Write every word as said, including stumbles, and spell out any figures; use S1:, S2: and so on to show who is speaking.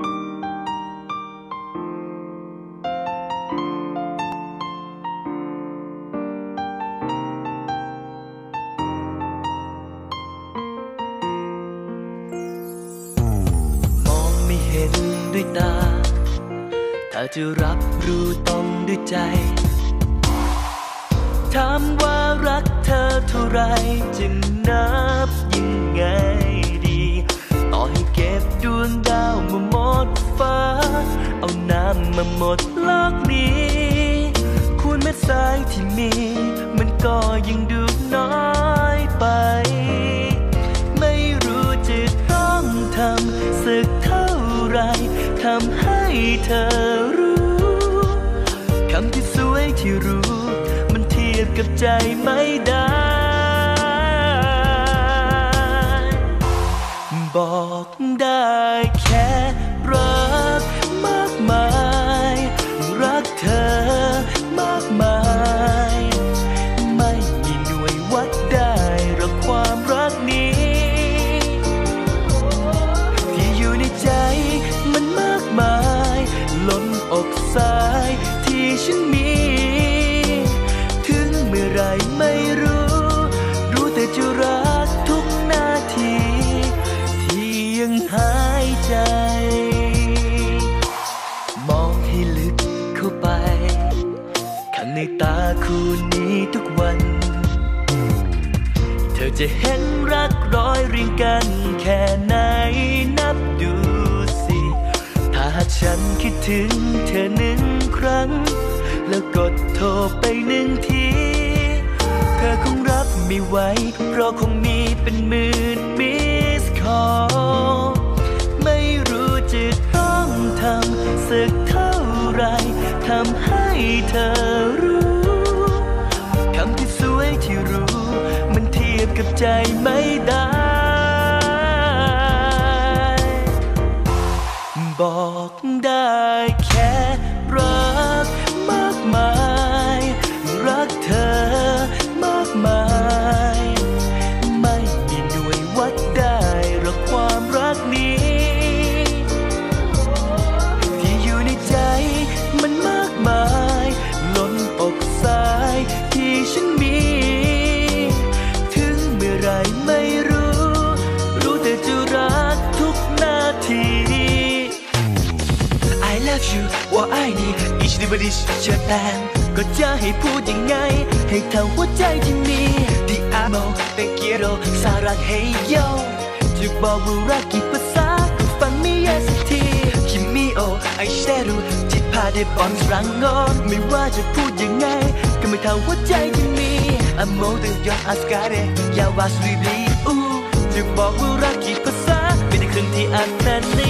S1: ด้วยตาถ้าจะรับรู้ต้องด้วยใจถามว่ารักเธอเท่าไรจะนับยังไงดีต่อให้เก็บดวงดาวมาหมดฟ้าเอาน้ำมาหมดโลกนี้คูณเม็ดทรายที่มีมันก็ยังดูน้อยไปไม่รู้จะต้องทำสักเท่าไรทำให้เธอรู้คำที่สวยที่รู้มันเทียบกับใจไม่ได้บอกได้แค่รักมากมายรักเธอมากมายไม่มีหน่วยวัดได้หรอกความรักนี้ที่อยู่ในใจมันมากมายล้นอกสายที่ฉันมีถึงเมื่อไรไม่รู้รู้แต่จะรักทุกนาทีที่ยังหายใจมองให้ลึกเข้าไปข้างในตาคู่นี้ทุกวันเธอจะเห็นรักร้อยเรียงกันแค่ไหนนับดูถ้าฉันคิดถึงเธอหนึ่งครั้งแล้วกดโทรไปหนึ่งทีเธอคงรับไม่ไหวเพราะคงมีเป็นหมื่นมิสคอลไม่รู้จะต้องทำสักเท่าไรทำให้เธอรู้คำที่สวยที่รู้มันเทียบกับใจไม่ได้บอกได้แค่รักมากมายรักเธอมากมายไม่มีหน่วยวัดได้หรอกความรักนี้ที่อยู่ในใจมันมากมายล้นอกสายที่ฉันมีถึงเมื่อไรไม่รู้รู้แต่จะรักทุกนาทีI love you ว่า I need each day but it's your time ก็จะให้พูดยังไงให้เท่าหัวใจที่มี Ti amo te quiero สารัก Hey yo จะบอกว่ารักกี่ภาษาก็ฟังไม่แย่สักที Kimi o I share จิตพาได้บอลรังงอนไม่ว่าจะพูดยังไงก็ไม่เท่าหัวใจที่มี Amo te yo ascare ya vas vivir จะบอกว่ารักกี่ภาษาไม่ได้ครึ่งที่อ่านแต่